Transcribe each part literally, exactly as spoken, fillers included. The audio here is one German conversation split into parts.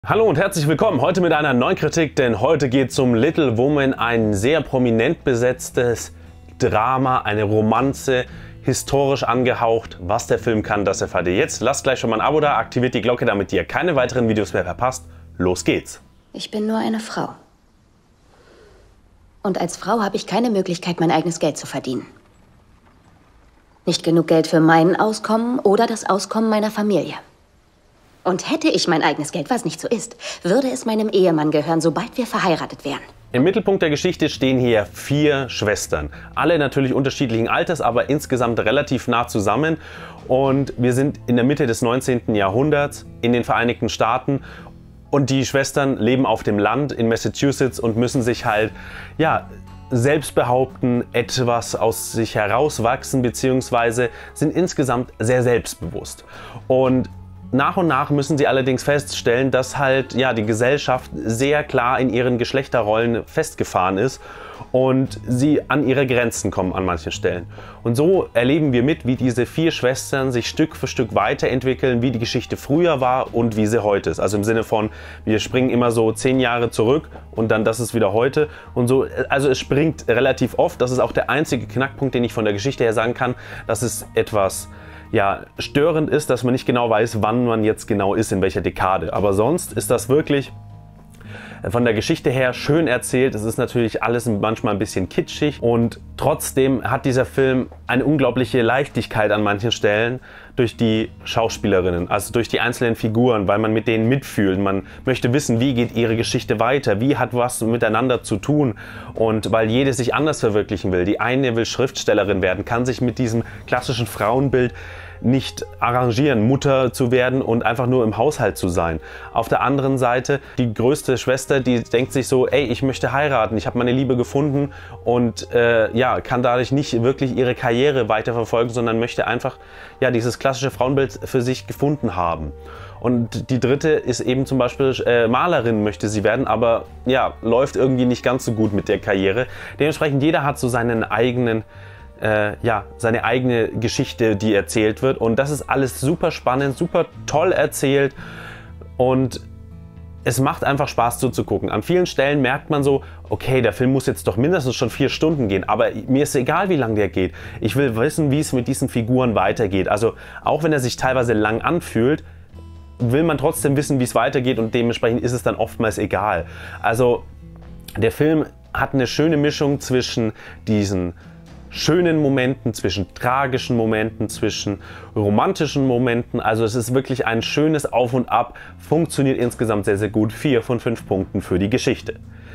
Hallo und herzlich willkommen heute mit einer neuen Kritik, denn heute geht es um Little Woman, ein sehr prominent besetztes Drama, eine Romanze, historisch angehaucht. Was der Film kann, das erfahrt ihr jetzt. Lasst gleich schon mal ein Abo da, aktiviert die Glocke, damit ihr keine weiteren Videos mehr verpasst. Los geht's! Ich bin nur eine Frau. Und als Frau habe ich keine Möglichkeit, mein eigenes Geld zu verdienen. Nicht genug Geld für mein Auskommen oder das Auskommen meiner Familie. Und hätte ich mein eigenes Geld, was nicht so ist, würde es meinem Ehemann gehören, sobald wir verheiratet wären. Im Mittelpunkt der Geschichte stehen hier vier Schwestern. Alle natürlich unterschiedlichen Alters, aber insgesamt relativ nah zusammen. Und wir sind in der Mitte des neunzehnten Jahrhunderts in den Vereinigten Staaten. Und die Schwestern leben auf dem Land in Massachusetts und müssen sich halt, ja, selbst behaupten, etwas aus sich herauswachsen, beziehungsweise sind insgesamt sehr selbstbewusst. Und nach und nach müssen sie allerdings feststellen, dass halt ja die Gesellschaft sehr klar in ihren Geschlechterrollen festgefahren ist und sie an ihre Grenzen kommen an manchen Stellen. Und so erleben wir mit, wie diese vier Schwestern sich Stück für Stück weiterentwickeln, wie die Geschichte früher war und wie sie heute ist. Also im Sinne von, wir springen immer so zehn Jahre zurück und dann das ist wieder heute und so. Also es springt relativ oft. Das ist auch der einzige Knackpunkt, den ich von der Geschichte her sagen kann, dass es etwas ja, störend ist, dass man nicht genau weiß, wann man jetzt genau ist, in welcher Dekade. Aber sonst ist das wirklich von der Geschichte her schön erzählt. Es ist natürlich alles manchmal ein bisschen kitschig und trotzdem hat dieser Film eine unglaubliche Leichtigkeit an manchen Stellen durch die Schauspielerinnen, also durch die einzelnen Figuren, weil man mit denen mitfühlt. Man möchte wissen, wie geht ihre Geschichte weiter, wie hat was miteinander zu tun und weil jede sich anders verwirklichen will. Die eine will Schriftstellerin werden, kann sich mit diesem klassischen Frauenbild nicht arrangieren, Mutter zu werden und einfach nur im Haushalt zu sein. Auf der anderen Seite die größte Schwester, die denkt sich so, ey, ich möchte heiraten, ich habe meine Liebe gefunden und äh, ja, kann dadurch nicht wirklich ihre Karriere weiterverfolgen, sondern möchte einfach ja dieses klassische Frauenbild für sich gefunden haben. Und die dritte ist eben zum Beispiel äh, Malerin möchte sie werden, aber ja, läuft irgendwie nicht ganz so gut mit der Karriere. Dementsprechend jeder hat so seinen eigenen Äh, ja, seine eigene Geschichte, die erzählt wird. Und das ist alles super spannend, super toll erzählt. Und es macht einfach Spaß zuzugucken. An vielen Stellen merkt man so, okay, der Film muss jetzt doch mindestens schon vier Stunden gehen. Aber mir ist egal, wie lang der geht. Ich will wissen, wie es mit diesen Figuren weitergeht. Also auch wenn er sich teilweise lang anfühlt, will man trotzdem wissen, wie es weitergeht. Und dementsprechend ist es dann oftmals egal. Also der Film hat eine schöne Mischung zwischen diesen schönen Momenten, zwischen tragischen Momenten, zwischen romantischen Momenten. Also es ist wirklich ein schönes Auf und Ab, funktioniert insgesamt sehr, sehr gut. Vier von fünf Punkten für die Geschichte.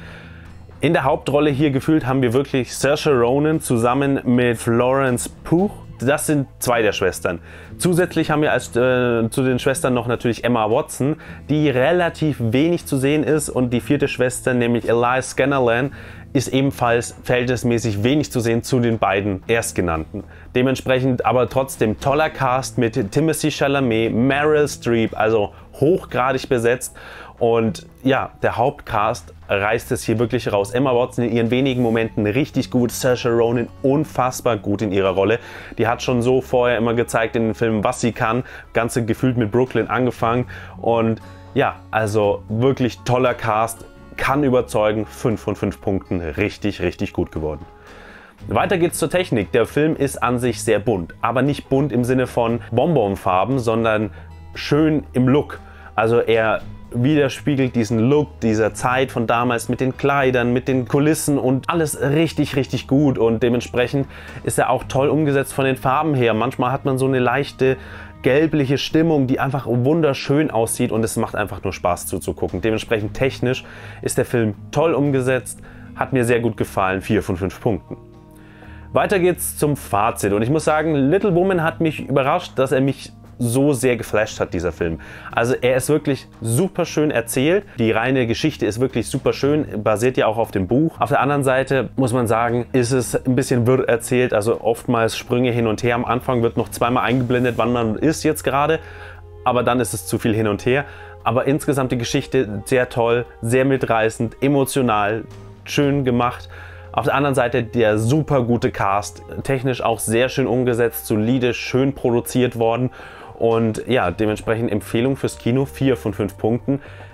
In der Hauptrolle hier gefühlt haben wir wirklich Saoirse Ronan zusammen mit Florence Pugh. Das sind zwei der Schwestern. Zusätzlich haben wir als, äh, zu den Schwestern noch natürlich Emma Watson, die relativ wenig zu sehen ist, und die vierte Schwester, nämlich Eliza Scanlon, ist ebenfalls verhältnismäßig wenig zu sehen zu den beiden Erstgenannten. Dementsprechend aber trotzdem toller Cast mit Timothée Chalamet, Meryl Streep, also hochgradig besetzt. Und ja, der Hauptcast reißt es hier wirklich raus. Emma Watson in ihren wenigen Momenten richtig gut, Saoirse Ronan unfassbar gut in ihrer Rolle. Die hat schon so vorher immer gezeigt in den Filmen, was sie kann. Ganze gefühlt mit Brooklyn angefangen. Und ja, also wirklich toller Cast, kann überzeugen. fünf von fünf Punkten, richtig, richtig gut geworden. Weiter geht's zur Technik. Der Film ist an sich sehr bunt, aber nicht bunt im Sinne von Bonbonfarben, sondern schön im Look. Also er widerspiegelt diesen Look dieser Zeit von damals mit den Kleidern, mit den Kulissen und alles richtig, richtig gut. Und dementsprechend ist er auch toll umgesetzt von den Farben her. Manchmal hat man so eine leichte gelbliche Stimmung, die einfach wunderschön aussieht und es macht einfach nur Spaß zuzugucken. Dementsprechend technisch ist der Film toll umgesetzt, hat mir sehr gut gefallen, vier von fünf Punkten. Weiter geht's zum Fazit und ich muss sagen, Little Woman hat mich überrascht, dass er mich so sehr geflasht hat, dieser Film. Also er ist wirklich super schön erzählt. Die reine Geschichte ist wirklich super schön, basiert ja auch auf dem Buch. Auf der anderen Seite muss man sagen, ist es ein bisschen wirr erzählt, also oftmals Sprünge hin und her. Am Anfang wird noch zweimal eingeblendet, wann man ist jetzt gerade, aber dann ist es zu viel hin und her. Aber insgesamt die Geschichte sehr toll, sehr mitreißend, emotional, schön gemacht. Auf der anderen Seite der super gute Cast, technisch auch sehr schön umgesetzt, solide, schön produziert worden. Und ja, dementsprechend Empfehlung fürs Kino, vier von fünf Punkten.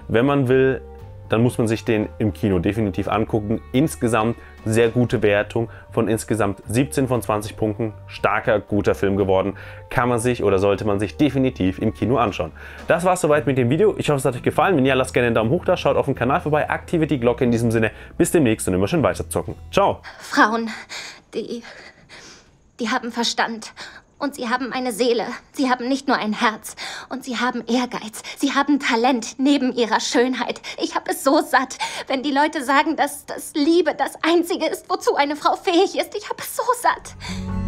Wenn man will, dann muss man sich den im Kino definitiv angucken. Insgesamt sehr gute Wertung von insgesamt siebzehn von zwanzig Punkten. Starker, guter Film geworden. Kann man sich oder sollte man sich definitiv im Kino anschauen. Das war's soweit mit dem Video. Ich hoffe, es hat euch gefallen. Wenn ja, lasst gerne einen Daumen hoch da, schaut auf den Kanal vorbei, aktiviert die Glocke. In diesem Sinne, bis demnächst und immer schön weiter zocken. Ciao! Frauen, die, die haben Verstand. Und sie haben eine Seele. Sie haben nicht nur ein Herz. Und sie haben Ehrgeiz. Sie haben Talent neben ihrer Schönheit. Ich habe es so satt, wenn die Leute sagen, dass, dass Liebe das Einzige ist, wozu eine Frau fähig ist. Ich habe es so satt.